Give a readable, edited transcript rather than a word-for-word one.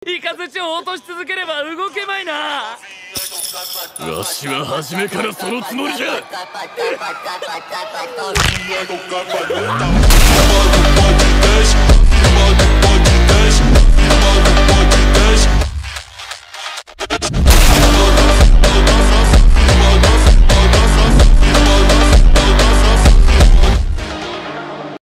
イカズチを落とし続ければ動けまいな。 わしは初めからそのつもりじゃ。